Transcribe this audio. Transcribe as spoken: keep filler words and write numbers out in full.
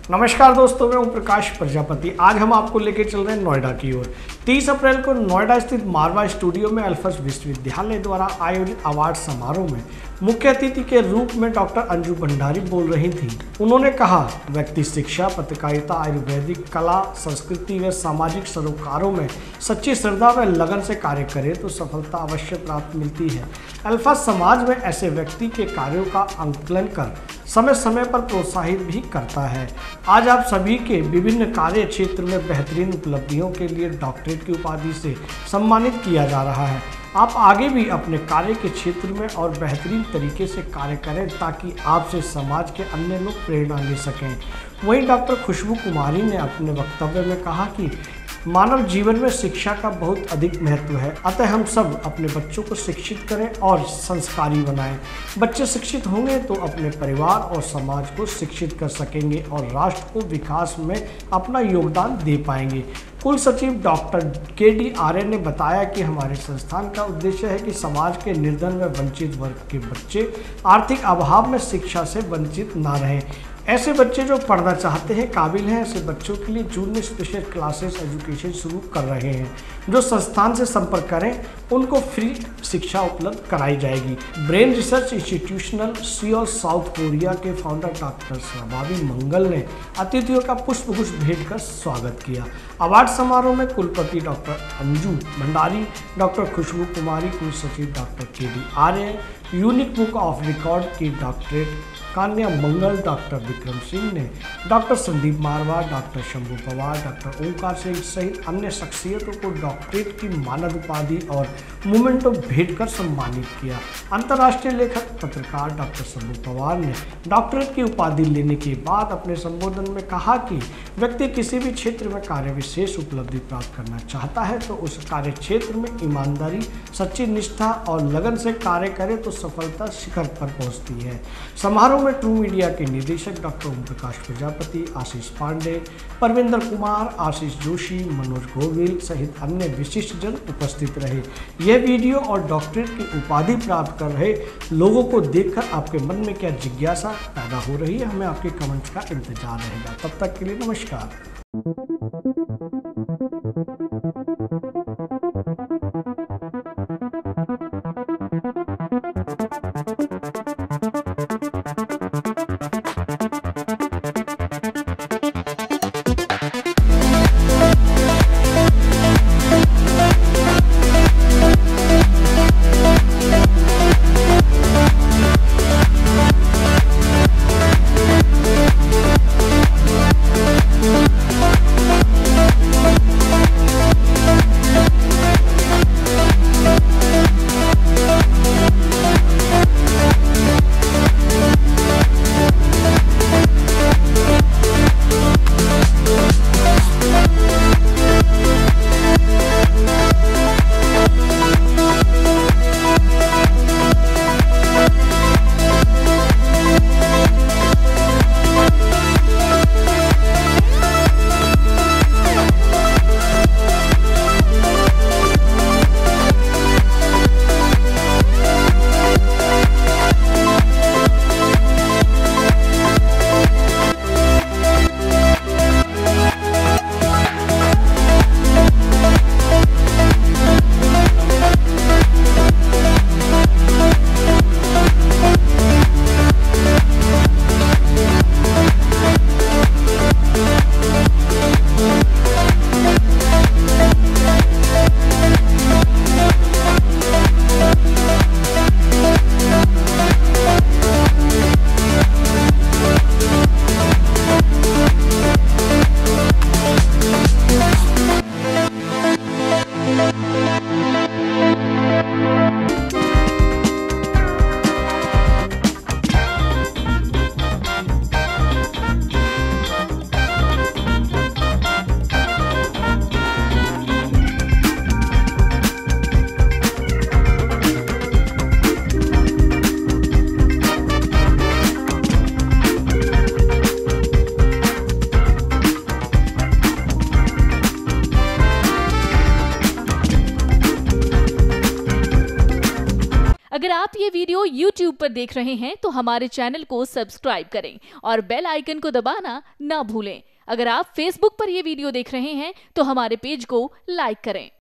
नमस्कार दोस्तों, मैं ओम प्रकाश प्रजापति। आज हम आपको लेके चल रहे हैं नोएडा की ओर। तीस अप्रैल को नोएडा स्थित मारवा स्टूडियो में अल्फस विश्वविद्यालय द्वारा आयोजित अवार्ड समारोह में मुख्य अतिथि के रूप में डॉक्टर अंजू भंडारी बोल रही थी। उन्होंने कहा, व्यक्ति शिक्षा, पत्रकारिता, आयुर्वेदिक, कला, संस्कृति व सामाजिक सरोकारों में सच्ची श्रद्धा व लगन से कार्य करे तो सफलता अवश्य प्राप्त मिलती है। अल्फस समाज में ऐसे व्यक्ति के कार्यों का आंकलन कर समय समय पर प्रोत्साहित भी करता है। आज आप सभी के विभिन्न कार्य क्षेत्र में बेहतरीन उपलब्धियों के लिए डॉक्टरेट की उपाधि से सम्मानित किया जा रहा है। आप आगे भी अपने कार्य के क्षेत्र में और बेहतरीन तरीके से कार्य करें ताकि आपसे समाज के अन्य लोग प्रेरणा ले सकें। वहीं डॉक्टर खुशबू कुमारी ने अपने वक्तव्य में कहा कि मानव जीवन में शिक्षा का बहुत अधिक महत्व है, अतः हम सब अपने बच्चों को शिक्षित करें और संस्कारी बनाएं। बच्चे शिक्षित होंगे तो अपने परिवार और समाज को शिक्षित कर सकेंगे और राष्ट्र को विकास में अपना योगदान दे पाएंगे। कुल सचिव डॉक्टर के डी आर्य ने बताया कि हमारे संस्थान का उद्देश्य है कि समाज के निर्धन व वंचित वर्ग के बच्चे आर्थिक अभाव में शिक्षा से वंचित ना रहें। ऐसे बच्चे जो पढ़ना चाहते हैं, काबिल हैं, ऐसे बच्चों के लिए जूनियर स्पेशल क्लासेस एजुकेशन शुरू कर रहे हैं। जो संस्थान से संपर्क करें उनको फ्री शिक्षा उपलब्ध कराई जाएगी। Brain research institutional Seoul South Korea के फाउंडर डॉक्टर स्वाभावी मंगल ने अतिथियों का पुष्पगुच्छ भेंट कर स्वागत किया। अवार्ड समारोह में कुलपति डॉक्टर अंजू भंडारी, डॉक्टर खुशबू कुमारी, कुल सचिव doctor K D Arya, unique book of record की डॉक्टरेट कान्या मंगल, डॉक्टर विक्रम सिंह ने, doctor Sandeep Marwa, doctor Shambhu Pawar, doctor Onkar Singh सहित अन्य शख्सियतों को डॉक्टरेट की मानद उपाधि और मोमेंटो भेंट कर सम्मानित किया। अंतर्राष्ट्रीय लेखक पत्रकार डॉक्टर शंभू पवार ने डॉक्टरेट की उपाधि लेने के बाद अपने संबोधन में कहा कि व्यक्ति किसी भी क्षेत्र में कार्य विशेष उपलब्धि प्राप्त करना चाहता है तो उस कार्य क्षेत्र में ईमानदारी, सच्ची निष्ठा और लगन से कार्य करे तो सफलता शिखर पर पहुंचती है। समारोह में ट्रू मीडिया के निदेशक डॉक्टर ओम प्रकाश प्रजापति, आशीष पांडे, परविंदर कुमार, आशीष जोशी, मनोज गोविल सहित अन्य विशिष्ट जन उपस्थित रहे। यह वीडियो और डॉक्टरेट की उपाधि प्राप्त कर रहे लोगों को देखकर आपके मन में क्या जिज्ञासा पैदा हो रही है, हमें आपके कमेंट्स का इंतजार रहेगा। तब तक के लिए नमस्कार। We'll be right back. आप ये वीडियो यूट्यूब पर देख रहे हैं तो हमारे चैनल को सब्सक्राइब करें और बेल आइकन को दबाना ना भूलें। अगर आप फेसबुक पर यह वीडियो देख रहे हैं तो हमारे पेज को लाइक करें।